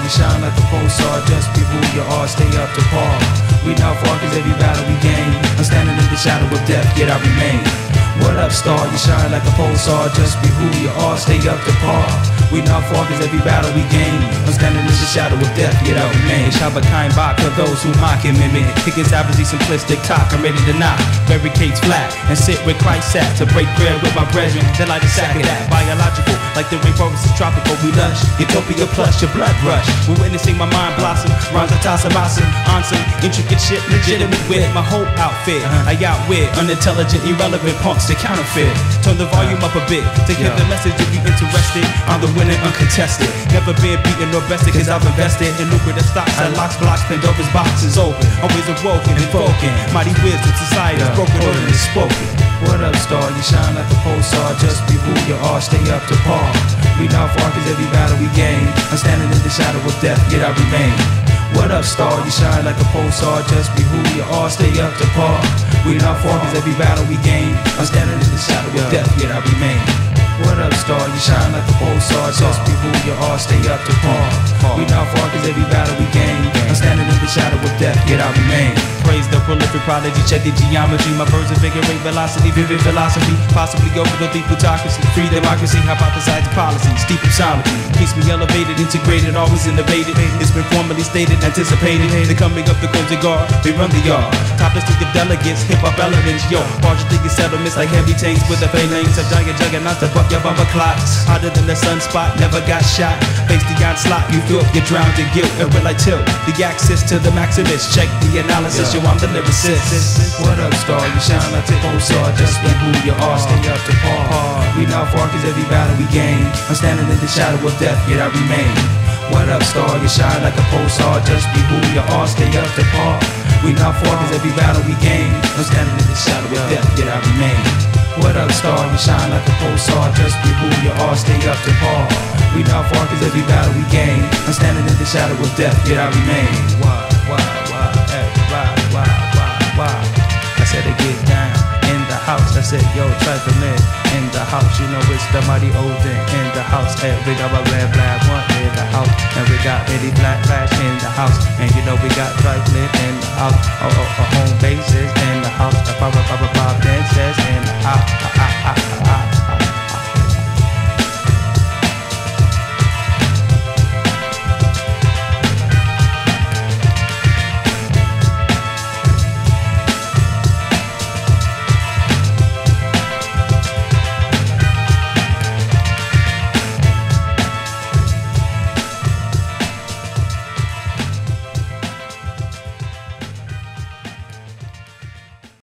you shine like a pulsar. Just be who you are, stay up to par. We not far cause every battle we gain. I'm standing in the shadow of death, yet I remain. What up, star? You shine like a pulsar. Just be who you are, stay up to par. We not far cause every battle we gain. I'm standing in the shadow of death, yet I remain. Ich habe kein boch for those who mock and mimic. Kicking savagely simplistic talk, I'm ready to knock barricades flat and sit where Christ sat to break bread with my brethren. Then light a sack of that biological, like the rainforest is tropical. We lush, Utopia plush, your blood rush. We're witnessing my mind blossom. Rhymes I toss on some intricate shit, legitimate with my whole outfit. I outwit unintelligent, irrelevant punks to counterfeit. Turn the volume up a bit to hear the message if you interested. I'm the winner, uncontested. Never been beaten or bested cause I've invested in lucrative stocks. I locks, blocks, Pandora's boxes open. Always awoken and broken. Mighty wisdom, society's broken, order is spoken. What up, star? You shine like a pulsar. Just be who you are, stay up to par. We not far cause every battle we gain. I'm standing in the shadow of death, yet I remain. What up, star? You shine like a pulsar. Just be who you are, stay up to par. We not far cause every battle we gain. I'm standing in the shadow of death, yet I remain. What up, star? You shine like a pulsar. Just be who you are, stay up to par. We not far cause every battle we gain. I'm standing in the shadow of death, yet I remain. Praise the prolific prodigy, check the geometry. My birds invigorate velocity, vivid philosophy. Possibly over the deep plutocracy. Free democracy, hypothesizing policies. Deep psalmody, keeps me elevated, integrated, always innovated. It's been formally stated, anticipated. The coming of the crimson guard, they run the yard. Top list of delegates, hip-hop elements, yo. Partially in settlements like heavy tanks with the phalanx. A giant juggernaut to buck your bumper clocks. Hotter than the sunspot, never got shot. Face the onslaught, you feel you're drowned in guilt. And will I tilt the axis to the maximus? Check the analysis, yo, I'm the lyricist. What up, star? You shine like a pulsar. Just be who you are, stay up to par. We not far cause every battle we gain. I'm standing in the shadow of death, yet I remain. What up, star? You shine like a pulsar. Just be who you are, stay up to par. We not far cause every battle we gain. I'm standing in the shadow of death, yet I remain. What up, star? You shine like a pulsar. Just be who you are, stay up to par. We not far cause every battle we gain. I'm standing in the shadow of death, yet I remain. Why? I said to get down in the house. I said, yo, trifling in the house. You know it's the Mighty Odn in the house. And we got a red black one in the house. And we got Midiflash in the house. And you know we got trifling in the house. Home bases in the house. The pop dances in the house.